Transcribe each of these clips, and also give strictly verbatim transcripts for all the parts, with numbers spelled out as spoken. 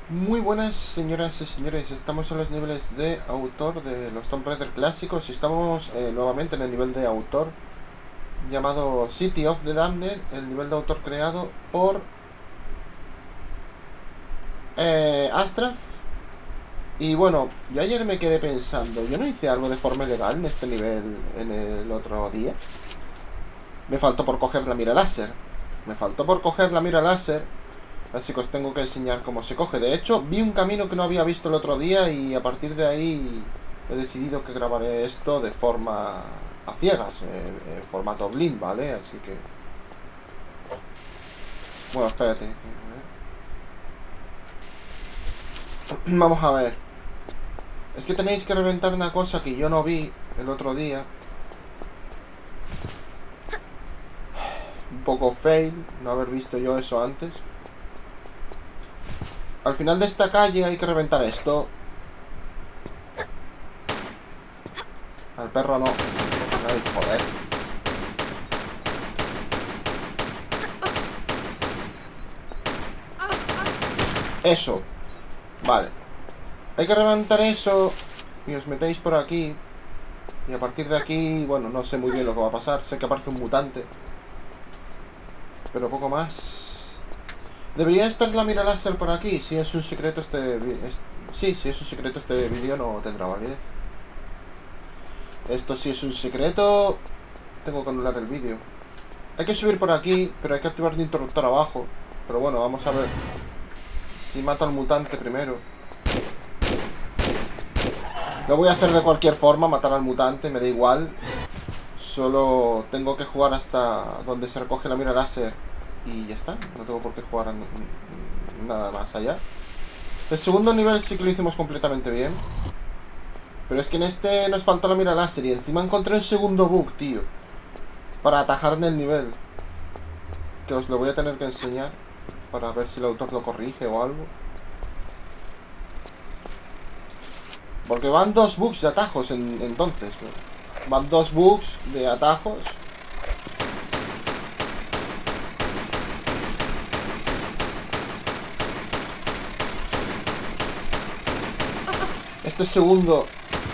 Muy buenas señoras y señores, estamos en los niveles de autor de los Tomb Raider clásicos y estamos eh, nuevamente en el nivel de autor llamado City of the Damned, el nivel de autor creado por eh, Astraf. Y bueno, yo ayer me quedé pensando, yo no hice algo de forma ilegal en este nivel en el otro día. Me faltó por coger la mira láser, me faltó por coger la mira láser. Así que os tengo que enseñar cómo se coge. De hecho, vi un camino que no había visto el otro día y a partir de ahí he decidido que grabaré esto de forma a ciegas, eh, en formato blind, ¿vale? Así que... Bueno, espérate. A ver. Vamos a ver. Es que tenéis que reventar una cosa que yo no vi el otro día. Un poco fail, no haber visto yo eso antes. Al final de esta calle hay que reventar esto. Al perro no. Ay, joder. Eso. Vale. Hay que reventar eso. Y os metéis por aquí. Y a partir de aquí, bueno, no sé muy bien lo que va a pasar. Sé que aparece un mutante. Pero poco más. Debería estar la mira láser por aquí. Si es un secreto este... Es, sí, si es un secreto este vídeo no tendrá validez. Esto sí es un secreto. Tengo que anular el vídeo. Hay que subir por aquí, pero hay que activar el interruptor abajo. Pero bueno, vamos a ver si mato al mutante primero. Lo voy a hacer de cualquier forma, matar al mutante, me da igual. Solo tengo que jugar hasta donde se recoge la mira láser. Y ya está, no tengo por qué jugar a nada más allá. El segundo nivel sí que lo hicimos completamente bien. Pero es que en este nos faltó la mira láser y encima encontré un segundo bug, tío. Para atajarme el nivel. Que os lo voy a tener que enseñar. Para ver si el autor lo corrige o algo. Porque van dos bugs de atajos en, entonces, ¿no? Van dos bugs de atajos. Este segundo...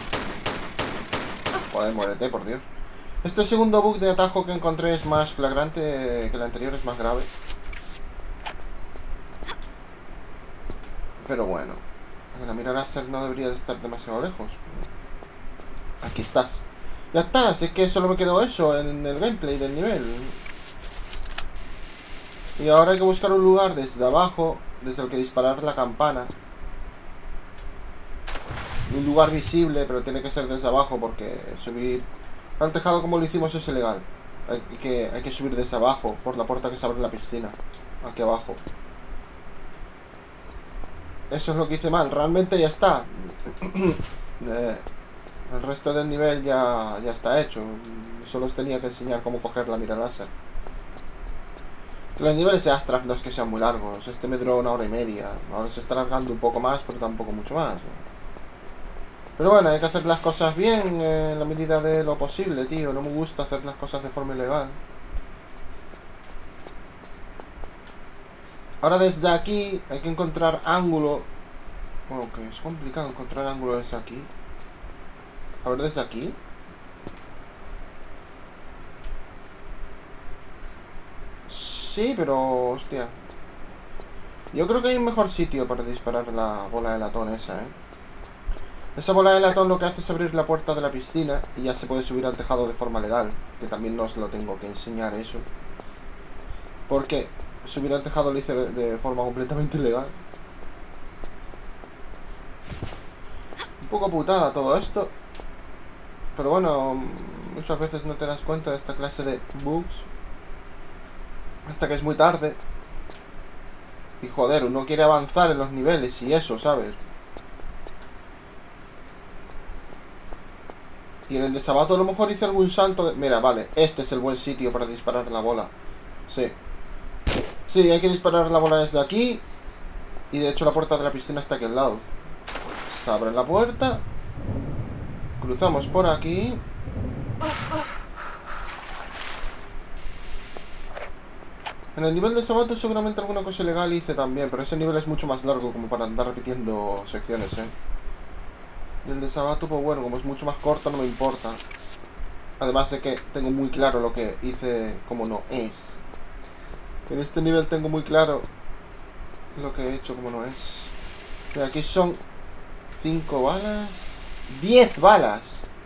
Joder, muérete, por Dios. Este segundo bug de atajo que encontré es más flagrante que el anterior, es más grave. Pero bueno. La mira láser no debería de estar demasiado lejos. Aquí estás. Ya está, si es que solo me quedó eso en el gameplay del nivel. Y ahora hay que buscar un lugar desde abajo, desde el que disparar la campana. Un lugar visible, pero tiene que ser desde abajo porque subir al tejado como lo hicimos es ilegal. Hay que, hay que subir desde abajo, por la puerta que se abre en la piscina. Aquí abajo. Eso es lo que hice mal, realmente ya está. eh, el resto del nivel ya, ya está hecho. Solo os tenía que enseñar cómo coger la mira láser. Los niveles de Astraf no es que sean muy largos. Este me duró una hora y media. Ahora se está alargando un poco más, pero tampoco mucho más, ¿no? Pero bueno, hay que hacer las cosas bien eh, en la medida de lo posible, tío. No me gusta hacer las cosas de forma ilegal. Ahora desde aquí hay que encontrar ángulo. Bueno, que es complicado encontrar ángulo desde aquí. A ver, desde aquí. Sí, pero... hostia. Yo creo que hay un mejor sitio para disparar la bola de latón esa, ¿eh? Esa bola de latón lo que hace es abrir la puerta de la piscina y ya se puede subir al tejado de forma legal. Que también no os lo tengo que enseñar eso. Porque subir al tejado lo hice de forma completamente ilegal. Un poco putada todo esto. Pero bueno, muchas veces no te das cuenta de esta clase de bugs hasta que es muy tarde. Y joder, uno quiere avanzar en los niveles y eso, ¿sabes? Y en el de Sabato a lo mejor hice algún salto de... Mira, vale, este es el buen sitio para disparar la bola. Sí. Sí, hay que disparar la bola desde aquí. Y de hecho la puerta de la piscina está aquí al lado. Se abre la puerta. Cruzamos por aquí. En el nivel de Sabato seguramente alguna cosa ilegal hice también, pero ese nivel es mucho más largo como para andar repitiendo secciones, ¿eh? Y el de Sabato, pues bueno, como es mucho más corto no me importa. Además de que tengo muy claro lo que hice como no es. En este nivel tengo muy claro lo que he hecho como no es. Que aquí son cinco balas. diez balas.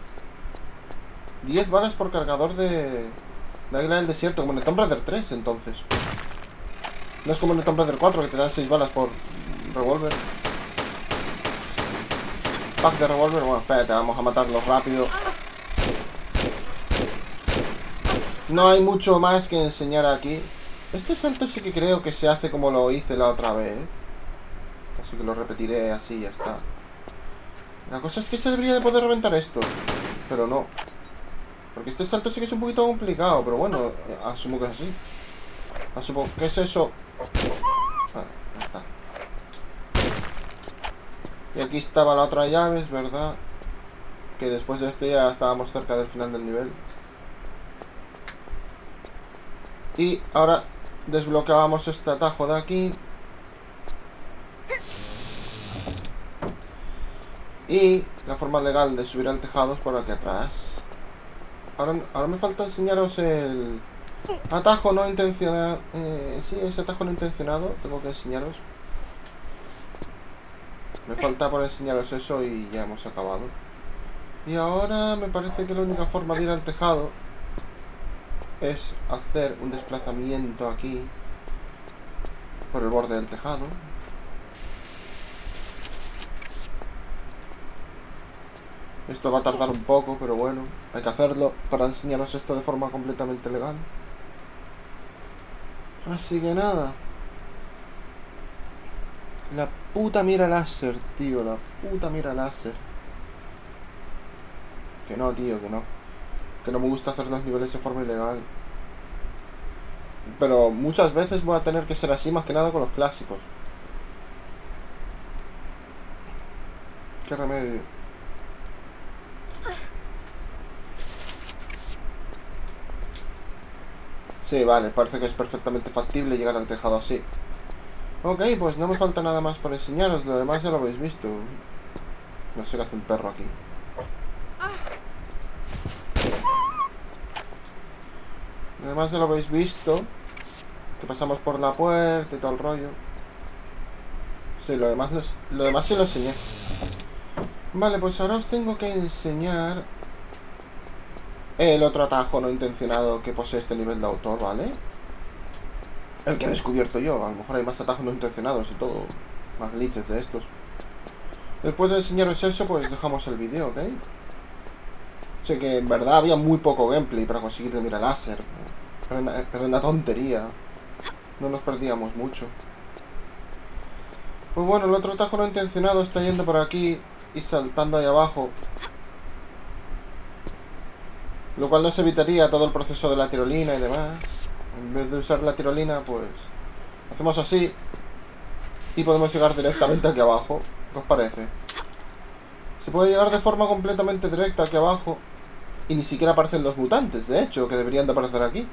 diez balas por cargador de... de Águila del Desierto, como en el Tomb Raider tres, entonces. No es como en el Tomb Raider cuatro, que te dan seis balas por revólver. Pack de revólver. Bueno, espérate, vamos a matarlos rápido. No hay mucho más que enseñar aquí. Este salto sí que creo que se hace como lo hice la otra vez. Así que lo repetiré así y ya está. La cosa es que se debería de poder reventar esto. Pero no. Porque este salto sí que es un poquito complicado. Pero bueno, asumo que es así. Asumo que es eso. Vale, ya está. Y aquí estaba la otra llave, es verdad. Que después de esto ya estábamos cerca del final del nivel. Y ahora desbloqueábamos este atajo de aquí. Y la forma legal de subir al tejado es por aquí atrás. Ahora, ahora me falta enseñaros el atajo no intencionado. Eh, sí, ese atajo no intencionado. Tengo que enseñaros. Me falta por enseñaros eso y ya hemos acabado. Y ahora me parece que la única forma de ir al tejado es hacer un desplazamiento aquí por el borde del tejado. Esto va a tardar un poco, pero bueno, hay que hacerlo para enseñaros esto de forma completamente legal. Así que nada. La puta mira láser, tío, la puta mira láser. Que no, tío, que no. Que no me gusta hacer los niveles de forma ilegal. Pero muchas veces voy a tener que ser así, más que nada con los clásicos. Qué remedio. Sí, vale, parece que es perfectamente factible llegar al tejado así. Ok, pues no me falta nada más por enseñaros, lo demás ya lo habéis visto. No sé qué hace un perro aquí. Lo demás ya lo habéis visto. Que pasamos por la puerta y todo el rollo. Sí, lo demás, los, lo demás sí lo enseñé. Vale, pues ahora os tengo que enseñar el otro atajo no intencionado que posee este nivel de autor, ¿vale? El que he descubierto yo. A lo mejor hay más atajos no intencionados y todo. Más glitches de estos. Después de enseñaros eso, pues dejamos el vídeo, ¿ok? Sé que en verdad había muy poco gameplay para conseguir el mira láser. Pero era, era una tontería. No nos perdíamos mucho. Pues bueno, el otro atajo no intencionado está yendo por aquí y saltando ahí abajo. Lo cual nos evitaría todo el proceso de la tirolina y demás. En vez de usar la tirolina, pues hacemos así y podemos llegar directamente aquí abajo. ¿Qué os parece? Se puede llegar de forma completamente directa aquí abajo y ni siquiera aparecen los mutantes, de hecho, que deberían de aparecer aquí.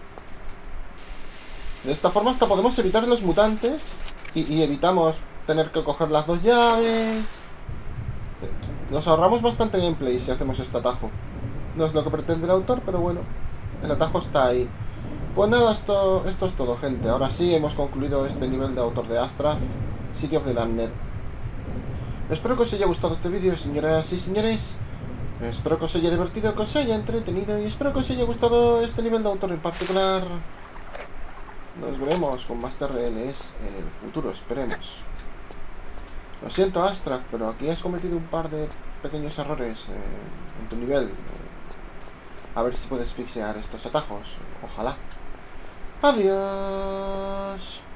De esta forma hasta podemos evitar los mutantes y, y evitamos tener que coger las dos llaves. Nos ahorramos bastante gameplay si hacemos este atajo. No es lo que pretende el autor, pero bueno, el atajo está ahí. Pues nada, esto, esto es todo, gente. Ahora sí, hemos concluido este nivel de autor de Astraf, City of the Damned. Espero que os haya gustado este vídeo, señoras y señores. Espero que os haya divertido, que os haya entretenido y espero que os haya gustado este nivel de autor en particular. Nos veremos con más T R Ls en el futuro, esperemos. Lo siento, Astraf, pero aquí has cometido un par de pequeños errores eh, en tu nivel. A ver si puedes fixear estos atajos. Ojalá. Adiós.